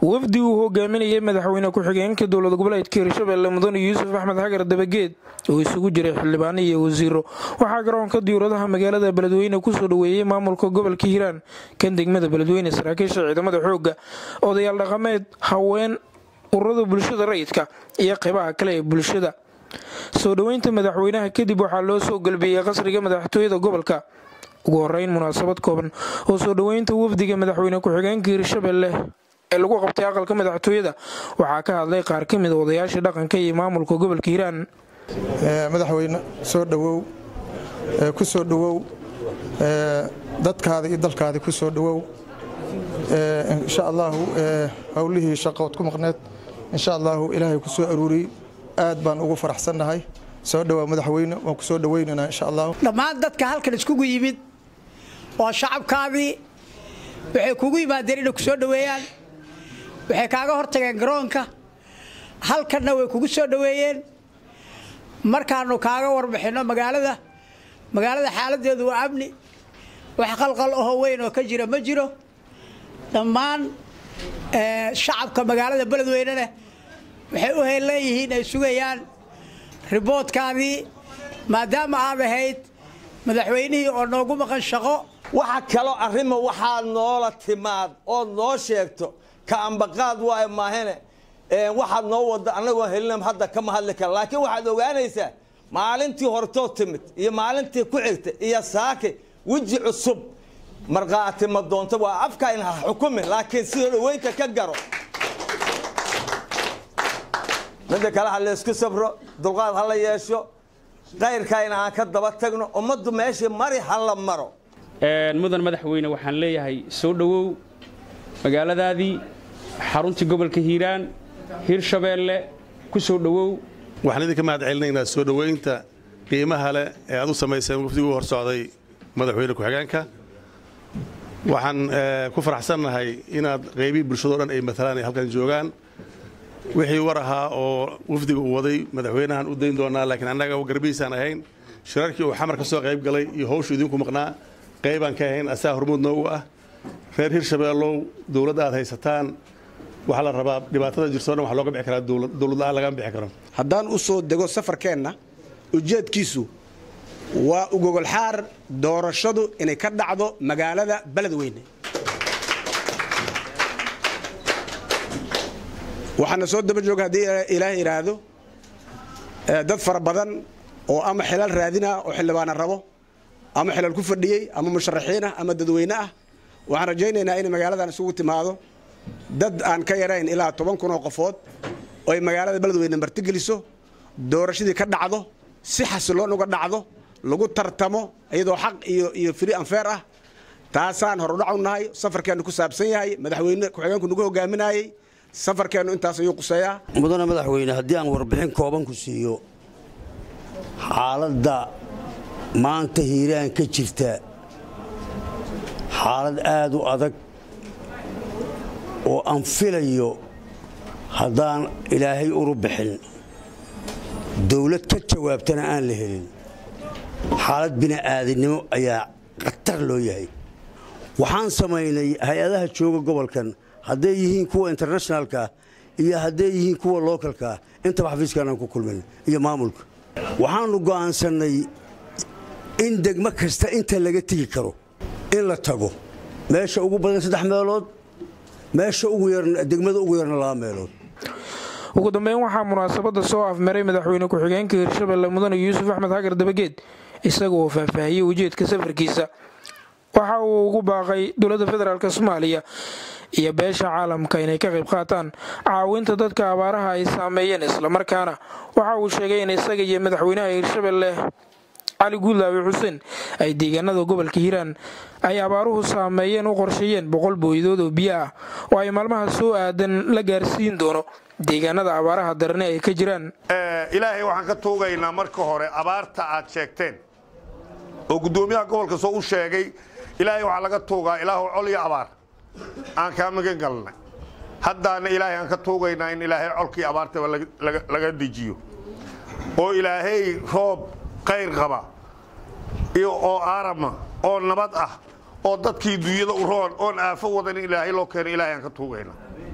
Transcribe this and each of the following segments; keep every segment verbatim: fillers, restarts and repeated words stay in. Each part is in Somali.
wafdi uu hogaaminayay madaxweyne ku-xigeenka dowlad goboleedka Hirshabelle Mudane Yuusuf Axmed Xagar Dabageed oo isugu jiray xildhibaan iyo wasiiro waxaa garoonka diyaaradaha magaalada Beledweyne ku soo dhaweeyay maamulka gobolka Hiiraan kan degmada Beledweyne saraakiisha ciidamada xoogga odayaal dhaqameed haween ururada bulshada rayidka iyo qaybaha kale ee bulshada soo dhaweynta madaxweynaha kadib waxaa loo soo galbiyay qasriga madaxtooyada gobolka ugu horeyn munaasabad kooban oo soo dhaweynta wafdiga madaxweyne ku-xigeenka Hirshabelle ee lagu qabtay aqalka madaxtooyada waxaa ka hadlay qaar ka mid ah odayaasha dhaqanka iyo maamulka gobolka Hiiraan ee madaxweyne soo dhawow ee ku soo dhawow ee dadkaada iyo dalkaada ku soo dhawow ee insha Allah ee hawlihii shaqood ku maqneed insha Allah ilaahay ku soo aruuri aad baan ugu faraxsanahay soo dhawow madaxweyne waan ku soo dhaweynaa insha Allah dhammaan dadka halkan isku yimid oo shacabkaadii waxay kugu yimaadeen inay ku soo dhaweeyaan waxay kaaga hortageen garoonka halkana way kugu soo dhaweeyeen markaanu kaaga warbixino magaalada magaalada xaaladeedu waa amni wax qalqal oo weyn oo ka jira ma jiro dhammaan ee shacabka magaalada Beledweyne waxay u heelayeen ay sugayaan riboodkaadii maadaama aad ahayd madaxweynihii oo noogu maqan shaqo waxa kale arrimo waxa noola timaad oo noo sheegto ka ambaqaad waa maahane ee waxa noo wada anagu helnam hadda kama hadli kar laakiin waxaad ogaanaysaa maalintii hortoo timid iyo maalintii ku xigtay iyo saake wiji cusub marqaati ma doonto waa afka in xukume laakiin sida dhaweynta ka garo mid kale hal isku sabro dulqaad hal yeesho qayrka in aan ka daba tagno umadu meesha mari hal maro een mudan madaxweyne waxaan leeyahay soo dhawow magaaladaadii xarunta gobolka Hiiraan Hirshabelle ku soo dhawow waxaan idinka mahad celinaynaa soo dhaweynta qiimaha leh ee aad u sameysay wafdigu hor socday madaxweyne ku-xigeenka waxaan ku faraxsanahay inaad qaybi bulshada dhan ay matalaan halkan joogaan wixii waraha oo wafdigu u waday madaxweynahan u deyn doonaa laakiin annaga garbiisaan ahayn shirarkii uu xamar ka soo qayb galay iyo hawshu idinku maqnaa qaybaan ka ahayn asaa hormuud noogu ah reer Hirshabelle dawladda aad haysataan waxa la rabaa dhibaatada jirto dhan wax looga bixi karaa dawlad la laga bixi karo haddaan u soo dego safarkeena ujeedkiisu waa u gogol xaar doorashadu inay ka dhacdo magaalada Beledweyne waxaana soo daba joog hadii ilaahay iraado dad fara badan oo ama xilal raadina oo xildhibaan rabo ama xilal ku fadhiyay ama musharaxiina ama dadweyne ah waxaan rajaynaynaa in magaaladan isugu timaado dad aan ka yarayn ilaa toban kun oo qofood oo ay magaalada Beledweyne martigeliso doorashadii ka dhacdo si xasiloon uga dhacdo lagu tartamo iyadoo xaq iyo iyo free and fair ah taasaan hor u dhacnahay safarkeenu ku saabsan yahay madaxweyne ku-xigeenku nagu hogaaminayay safarkeenu intaas ayuu quseeyaa mudane madaxweyne haddii aan warbixin kooban ku siiyo xaaladda maanta Hiiraan ka jirta xaalad aad u adag oo aan filayo haddaan ilaahay uru bixin dawlad ka jawaabtana aan la helin xaalad bini'aadanimo ayaa qatar loo yahay waxaan sameynay hay'adaha jooga gobolkan hadday yihiin kuwa internationalka iyo hadday yihiin kuwa localka inta xafiiskana ku kulmeen iyo maamulka waxaanu go'aansanay in degmo kasta inta laga tigi karo in la tago meesha ugu badan saddex meelood meesha ugu yar degmada ugu yarna laba meelood ugu dambeyn waxaa munaasabada soo afmaray madaxweyne ku-xigeenka Hirshabelle Mudane Yuusuf Axmed Xagar Dabageed isagoo faahfaahiyay ujeedka safarkiisa waxa uu ugu baaqay dowladda federaalka Soomaaliya iyo beesha caalamka inay ka qayb qaataan caawinta dadka abaaraha ay saameeyeen isla markaana waxa uu sheegay in isaga iyo madaxweynaha Hirshabelle Ali Guulaawe Xuseen ay deegaanada gobolka Hiiraan ay abaaruhu saameeyeen u qorsheeyeen boqol booydood oo biyo ah oo ay maalmaha soo aadan la gaarsiin doono deegaanada abaaraha darne ay ka jiraan ee ilaahay waxaan ka toogaynaa marka hore abaarta aad sheegteen oo gudoomiyaha gobolka soo u sheegay ilaahay waxa laga toogaa ilaahu col iyo abaar aan ka magan galnay haddana ilaahay aan ka toogaynaa in ilaahay colkii abaarta laga laga dijiyo oo ilaahay roob qayr qaba iyo oo arama oo nabad ah oo dadkii dunyada u roon oo aafo wadan ilaahay loo keenay ilaahay aan ka toogaynaa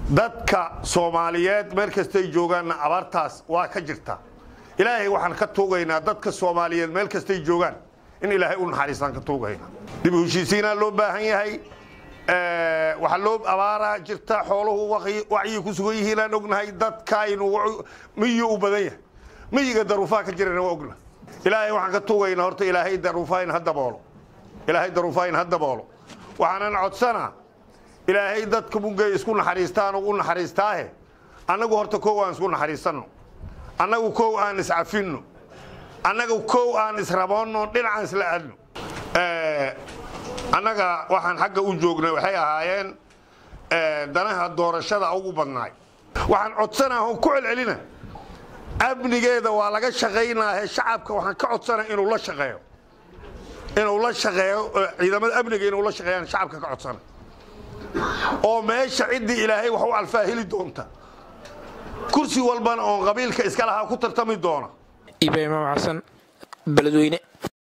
dadka Soomaaliyeed meel kasta ay joogaan abaartaas waa ka jirta ilaahay waxaan ka tuugaynaa dadka Soomaaliyeed meel kasta ay joogaan in ilaahay u naxariistaan ka tuugaynaa dib u heshiisiina loo baahan yahay ee waxa loo abaara jirta xooluhu wacyi ku sugan yihiin aan ognahay dadka inuu miyo u badan yahay miyiga daruufa ka jirana waa ognahay ilaahay waxaan ka tuugaynaa horta ilaahay daruufa in hadda boolo ilaahay daruufa in hadda boolo waxaan codsanaa ilaahay dadka mugay isku naxariistaan oo u naxariistaahe anagu horta koow aan isku naxariisano anagu koow aan iscafino anagu koow aan israboonno dhinacan isla aadno ee anaga waxaan xagga u joognay waxay ahaayeen ee danaha doorashada ugu badnaay waxaan codsanaa oo ku celcelina abnigeeda waa laga shaqeynaa shacabka waxaan ka codsanaa inuu la shaqeeyo inuu la shaqeeyo ciidamada amniga inuu la shaqeeyaan shacabka ka codsanaa oo meesha cidii ilaahay wax u alfaahili doonta kursi walbana oo qabiilka iska laha ku tartami doona ibraahim xasan beledweyne.